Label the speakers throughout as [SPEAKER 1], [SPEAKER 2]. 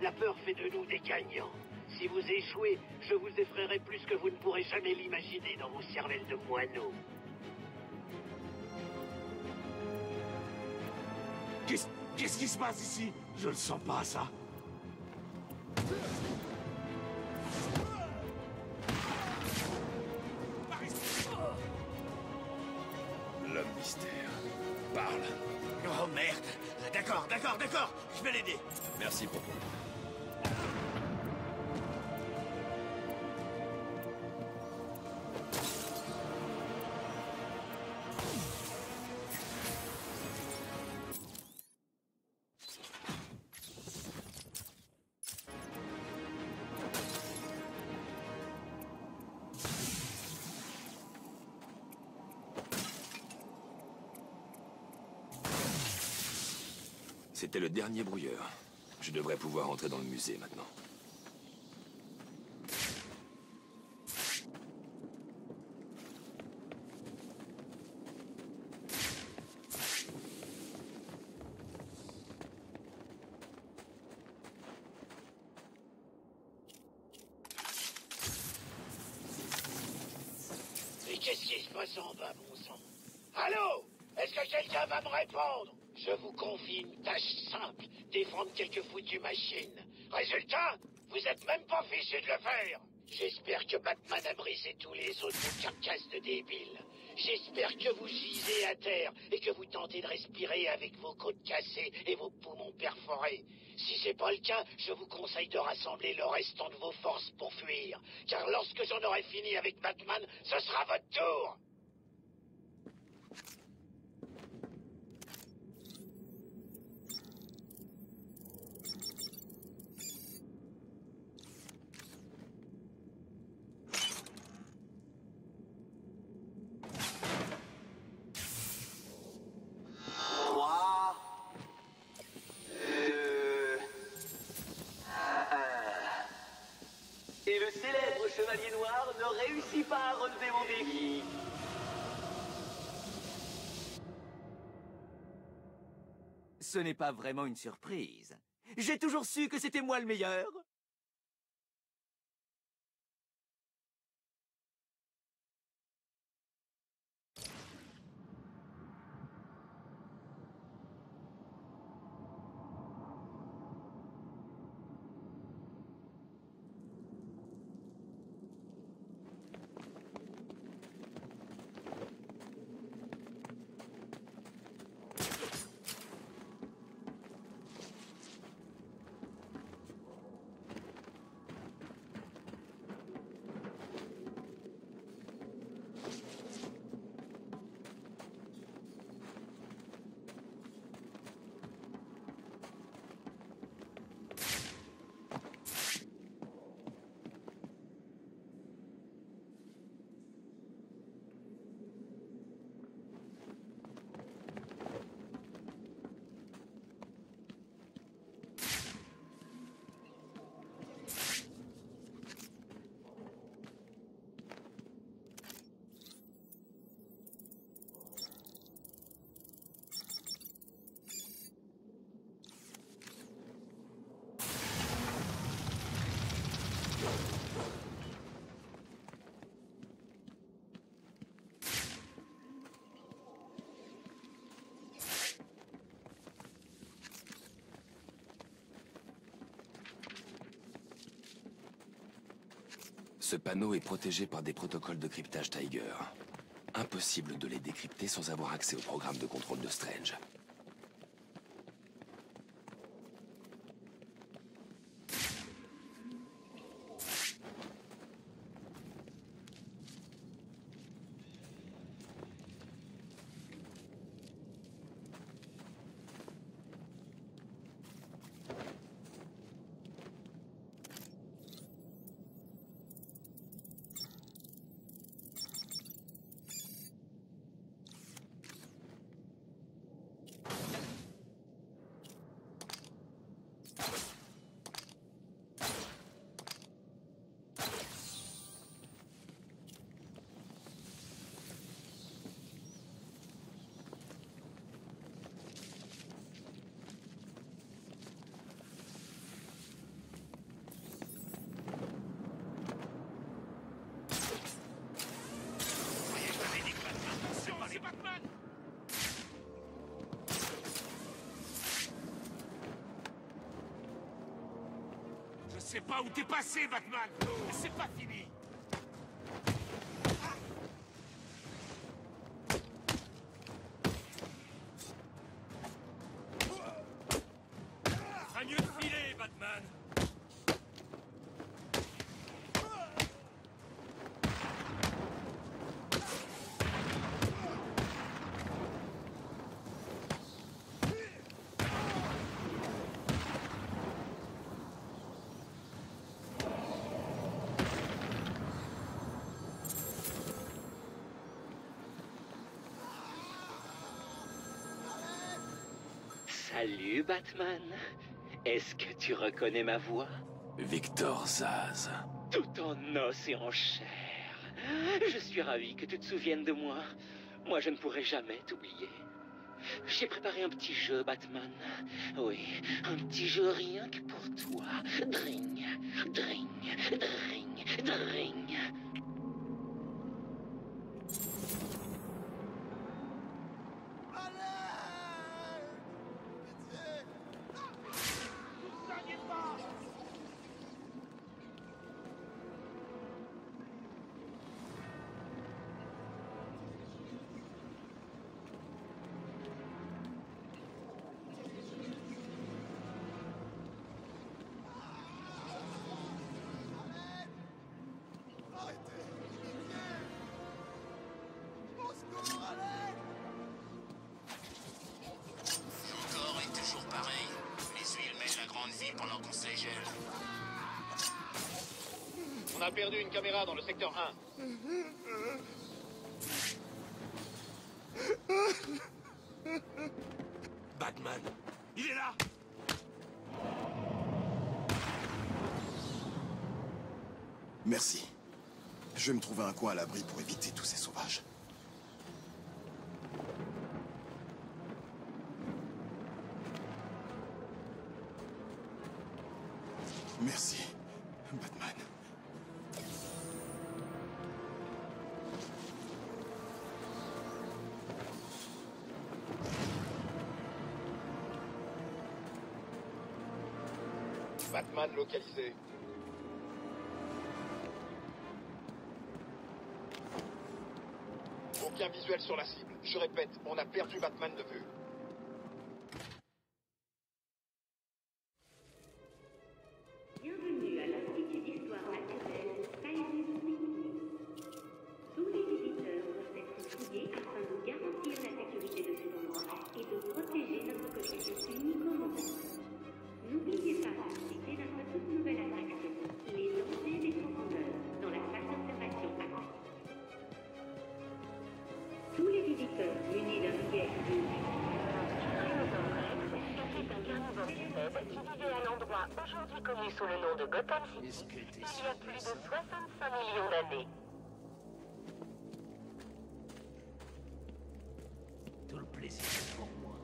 [SPEAKER 1] La peur fait de nous des gagnants. Si vous échouez, je vous effraierai plus que vous ne pourrez jamais l'imaginer dans vos cervelles de moineaux.
[SPEAKER 2] Qu'est-ce qui se passe ici? Je le sens pas, ça.
[SPEAKER 3] L'homme mystère. Parle.
[SPEAKER 4] Oh merde. D'accord. Je vais l'aider.
[SPEAKER 3] Merci pour ton aide. C'était le dernier brouilleur. Je devrais pouvoir entrer dans le musée maintenant.
[SPEAKER 1] Mais qu'est-ce qui se passe en bas, bon sang? Allô? Est-ce que quelqu'un va me répondre? Je vous confie une tâche simple, défendre quelques foutues machines. Résultat, vous êtes même pas fichu de le faire. J'espère que Batman a brisé tous les autres carcasses de débiles. J'espère que vous gisez à terre et que vous tentez de respirer avec vos côtes cassées et vos poumons perforés. Si c'est pas le cas, je vous conseille de rassembler le restant de vos forces pour fuir. Car lorsque j'en aurai fini avec Batman, ce sera votre tour.
[SPEAKER 5] Et le célèbre chevalier noir ne réussit pas à relever mon défi.
[SPEAKER 4] Ce n'est pas vraiment une surprise. J'ai toujours su que c'était moi le meilleur.
[SPEAKER 3] Ce panneau est protégé par des protocoles de cryptage Tiger. Impossible de les décrypter sans avoir accès au programme de contrôle de Strange.
[SPEAKER 2] sais pas où t'es passé, Batman. C'est pas fini.
[SPEAKER 6] Ferait mieux de filer, Batman.
[SPEAKER 5] Salut, Batman. Est-ce que tu reconnais ma voix?
[SPEAKER 3] Victor Zsasz.
[SPEAKER 5] Tout en os et en chair. Je suis ravi que tu te souviennes de moi. Moi, je ne pourrai jamais t'oublier. J'ai préparé un petit jeu, Batman. Oui, un petit jeu rien que pour toi. Dring, dring, dring, dring.
[SPEAKER 7] Encore et toujours pareil. Les huiles mènent la grande vie pendant qu'on se les gèle.
[SPEAKER 1] On a perdu une caméra dans le secteur 1.
[SPEAKER 2] Batman, il est là.
[SPEAKER 8] Merci. Je vais me trouver un coin à l'abri pour éviter tous ces sauvages. Merci, Batman.
[SPEAKER 1] Batman localisé. Aucun visuel sur la cible. Je répète, on a perdu Batman de vue.
[SPEAKER 9] Bienvenue à l'Institut d'Histoire naturelle Science. Tous les visiteurs doivent être fouillés afin de garantir la sécurité de cet endroit et de protéger notre collection unique au monde. N'oubliez pas de visiter notre toute nouvelle attraction, les dangers des profondeurs, dans la salle d'observation active. Tous les visiteurs munis d'un billet qui vivait à l'endroit aujourd'hui connu sous le nom de Gotham City il y a plus de 65 millions d'années.
[SPEAKER 4] Tout le plaisir est pour moi.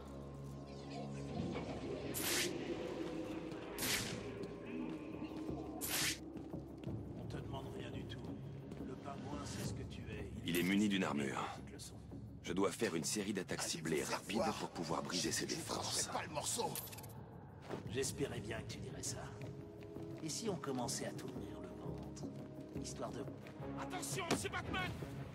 [SPEAKER 2] On te demande rien du tout. Le pingouin, c'est ce que tu es.
[SPEAKER 3] Il est muni d'une armure.
[SPEAKER 2] Cette leçon.
[SPEAKER 3] Je dois faire une série d'attaques ciblées rapides pour pouvoir briser ses
[SPEAKER 8] Je ne
[SPEAKER 3] défenses.
[SPEAKER 8] pas le morceau.
[SPEAKER 2] J'espérais bien que tu dirais ça. Et si on commençait à t'ouvrir le ventre, histoire de... Attention, c'est Batman!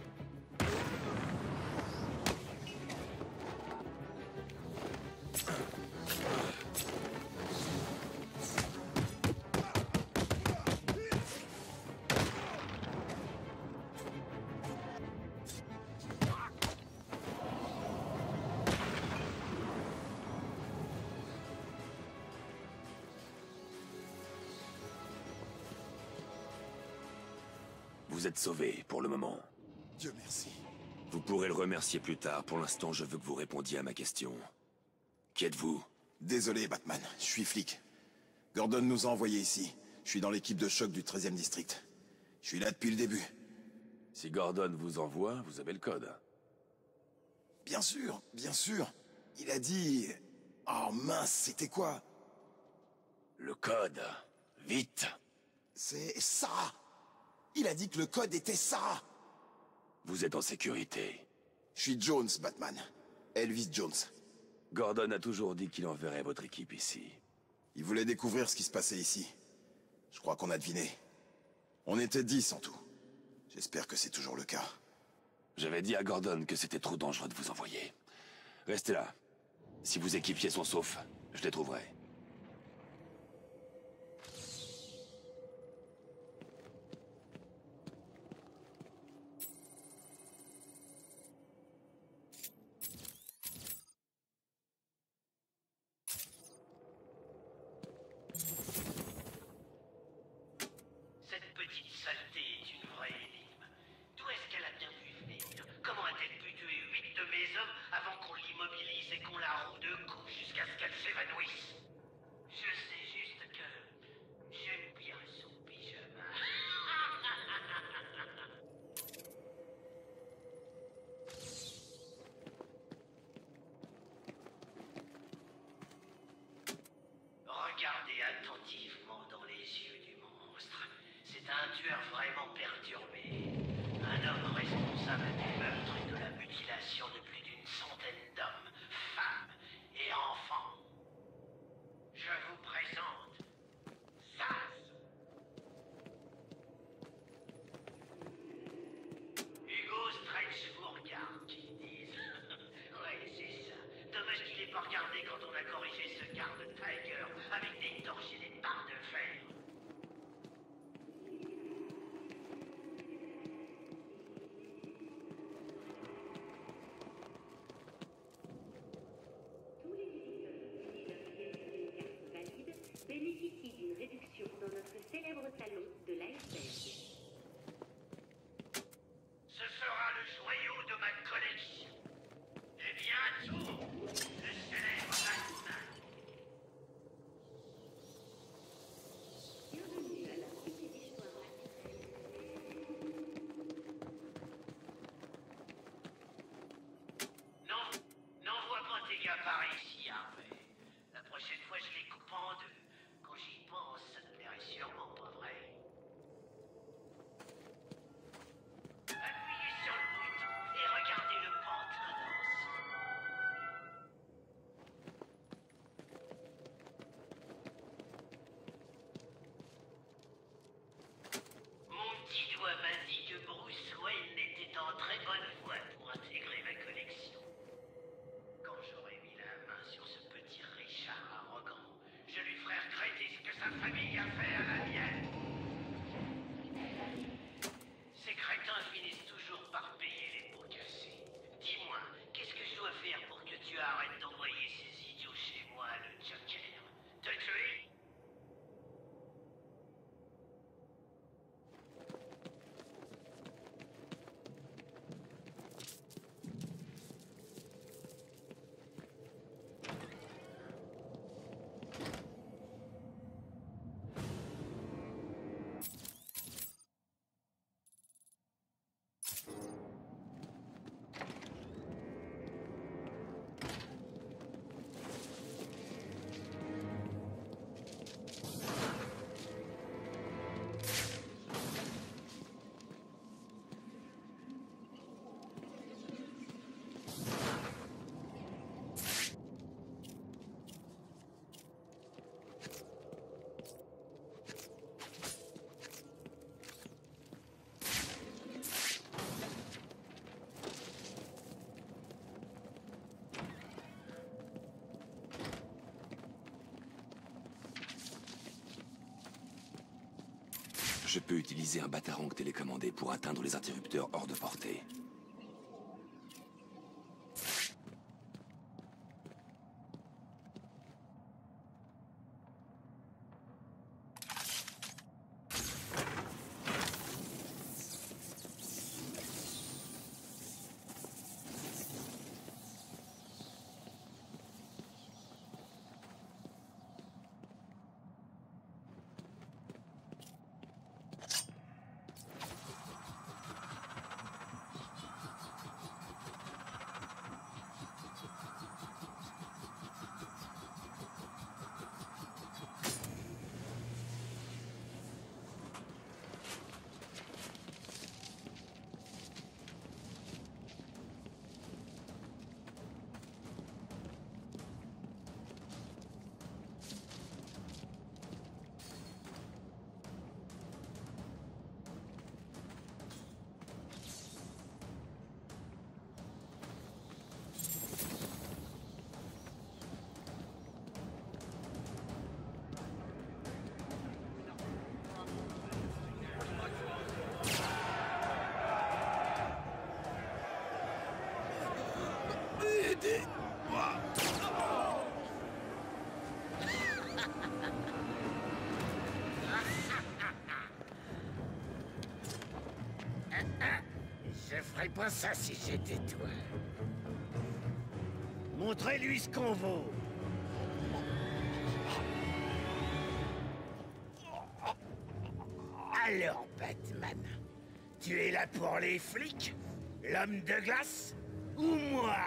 [SPEAKER 3] Vous êtes sauvé pour le moment.
[SPEAKER 8] Dieu merci.
[SPEAKER 3] Vous pourrez le remercier plus tard. Pour l'instant, je veux que vous répondiez à ma question. Qui êtes-vous?
[SPEAKER 8] Désolé, Batman. Je suis flic. Gordon nous a envoyés ici. Je suis dans l'équipe de choc du 13e district. Je suis là depuis le début.
[SPEAKER 3] Si Gordon vous envoie, vous avez le code.
[SPEAKER 8] Bien sûr, bien sûr. Il a dit... Oh mince, c'était quoi?
[SPEAKER 3] Le code. Vite.
[SPEAKER 8] C'est Sarah. Il a dit que le code était Sarah.
[SPEAKER 3] Vous êtes en sécurité.
[SPEAKER 8] Je suis Jones, Batman. Elvis Jones.
[SPEAKER 3] Gordon a toujours dit qu'il enverrait votre équipe ici.
[SPEAKER 8] Il voulait découvrir ce qui se passait ici. Je crois qu'on a deviné. On était 10 en tout. J'espère que c'est toujours le cas.
[SPEAKER 3] J'avais dit à Gordon que c'était trop dangereux de vous envoyer. Restez là. Si vos équipiers sont saufs, je les trouverai.
[SPEAKER 1] Cette petite saleté est une vraie énigme. D'où est-ce qu'elle a bien pu venir? Comment a-t-elle pu tuer 8 de mes hommes avant qu'on l'immobilise et qu'on la roue de coups jusqu'à ce qu'elle s'évanouisse? Je sais juste que j'aime bien son pyjama. Regardez attentivement dans les yeux du monstre. C'est un tueur vraiment perturbé. Un homme responsable du meurtre et de la mutilation de plus d'une centaine d'hommes, femmes et enfants. Je vous présente Zaz. Hugo Strange vous regarde, qu'ils disent. Ouais, c'est ça. Dommage qu'il ait pas regardé quand on a corrigé ce garde Tiger avec des torches et des barres de fer.
[SPEAKER 9] Tous les visiteurs qui utilisent leur pièce de carte valide bénéficient d'une réduction dans notre célèbre salon de l'iceberg.
[SPEAKER 1] Ce sera le joyau de ma collection. Et bientôt, le célèbre Batman.
[SPEAKER 9] Bienvenue à la petite histoire naturelle.
[SPEAKER 1] Non, n'envoie pas tes gars par ici, Harvey. La prochaine fois, je les coupe en deux. Quand j'y pense, ça ne plairait sûrement pas vrai. Appuyez sur le bouton et regardez le pantin dansant. Mon petit doigt m'a dit que Bruce Wayne était en très bonne voie pour intégrer ma collection. Quand j'aurai mis la main sur ce petit Richard arrogant, je lui ferai regretter ce que sa famille a fait à la mienne. Ces crétins finissent toujours par payer les pots cassés. Dis-moi, qu'est-ce que je dois faire pour que tu arrêtes d'envoyer ces idiots chez moi, le Joker? Te tuer?
[SPEAKER 3] Je peux utiliser un batarang télécommandé pour atteindre les interrupteurs hors de portée.
[SPEAKER 1] ferais pas ça si j'étais toi. Montrez-lui ce qu'on vaut. Alors, Batman, tu es là pour les flics, l'homme de glace, ou moi?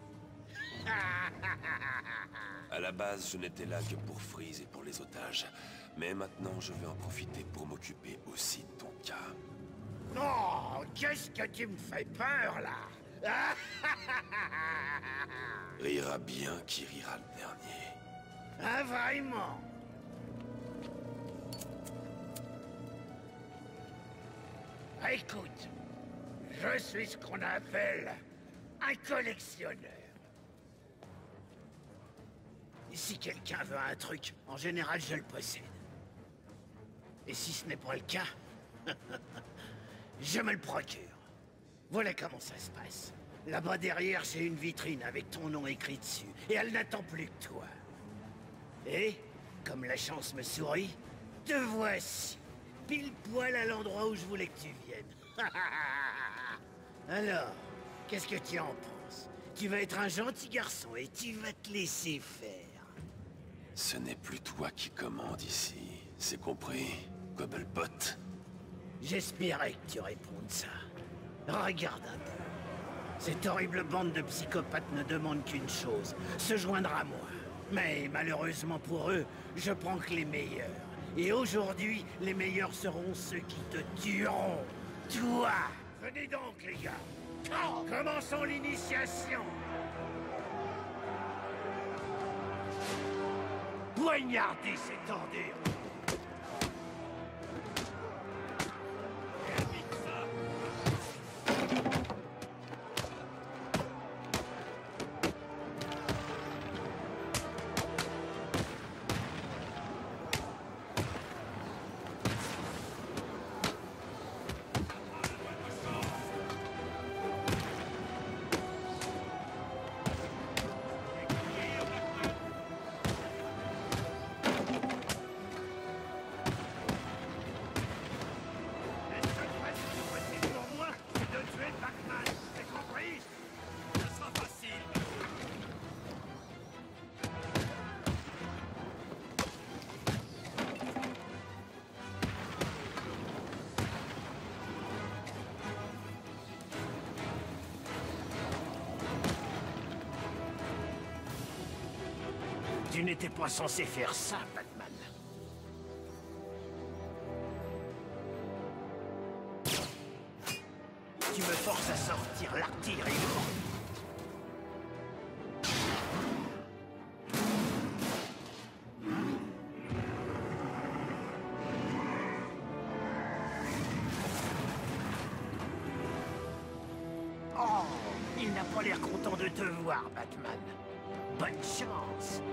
[SPEAKER 3] À la base, je n'étais là que pour Freeze et pour les otages. Mais maintenant, je vais en profiter pour m'occuper aussi de ton cas.
[SPEAKER 1] Oh, qu'est-ce que tu me fais peur, là?
[SPEAKER 3] Rira bien qui rira le dernier.
[SPEAKER 1] Ah, vraiment? Écoute, je suis ce qu'on appelle un collectionneur. Et si quelqu'un veut un truc, en général, je le possède. Et si ce n'est pas le cas, je me le procure. Voilà comment ça se passe. Là-bas derrière, j'ai une vitrine avec ton nom écrit dessus. Et elle n'attend plus que toi. Et, comme la chance me sourit, te voici. Pile poil à l'endroit où je voulais que tu viennes. Alors, qu'est-ce que tu en penses? Tu vas être un gentil garçon et tu vas te laisser faire.
[SPEAKER 3] Ce n'est plus toi qui commande ici. C'est compris, Cobblepot?
[SPEAKER 1] J'espérais que tu répondes ça. Regarde un peu. Cette horrible bande de psychopathes ne demande qu'une chose, se joindre à moi. Mais malheureusement pour eux, je prends que les meilleurs. Et aujourd'hui, les meilleurs seront ceux qui te tueront. Toi! Venez donc, les gars. Commençons l'initiation. Poignardez cette ordure. Tu n'étais pas censé faire ça, Batman. Tu me forces à sortir l'artillerie lourde. Oh, il n'a pas l'air content de te voir, Batman. Bonne chance.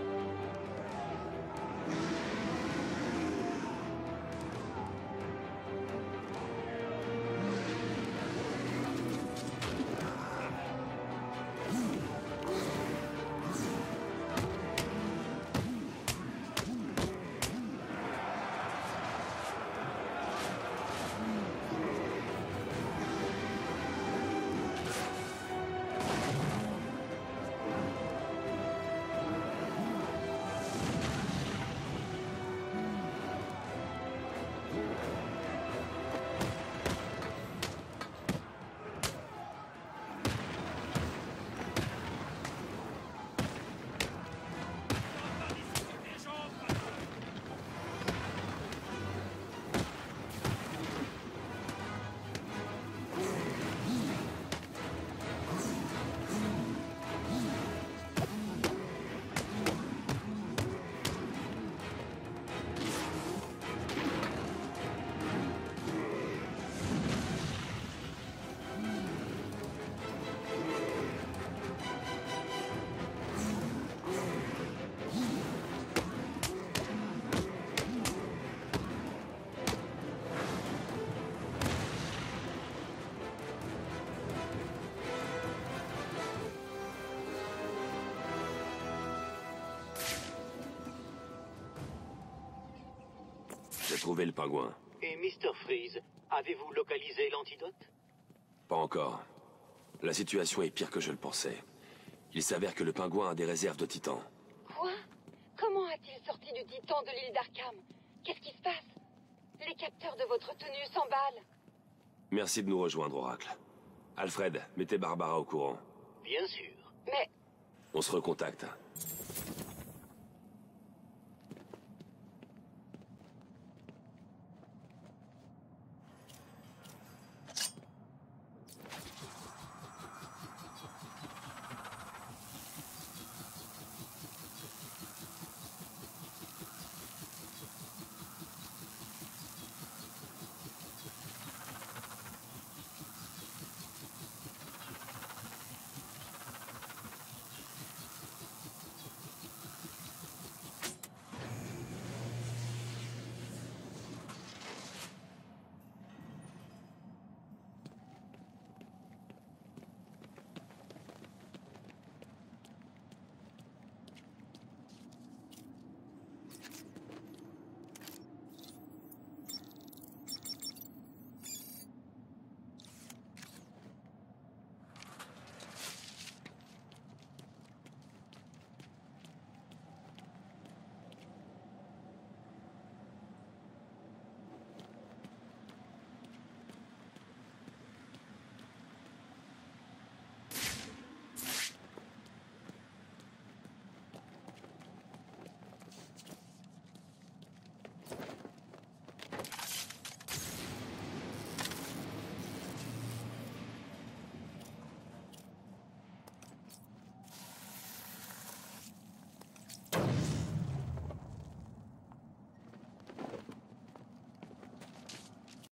[SPEAKER 3] J'ai trouvé le pingouin.
[SPEAKER 6] Et Mr. Freeze, avez-vous localisé l'antidote?
[SPEAKER 3] Pas encore. La situation est pire que je le pensais. Il s'avère que le pingouin a des réserves de titan.
[SPEAKER 6] Quoi? Comment a-t-il sorti du titan de l'île d'Arkham? Qu'est-ce qui se passe? Les capteurs de votre tenue s'emballent.
[SPEAKER 3] Merci de nous rejoindre, Oracle. Alfred, mettez Barbara au courant.
[SPEAKER 1] Bien sûr.
[SPEAKER 6] Mais
[SPEAKER 3] On se recontacte.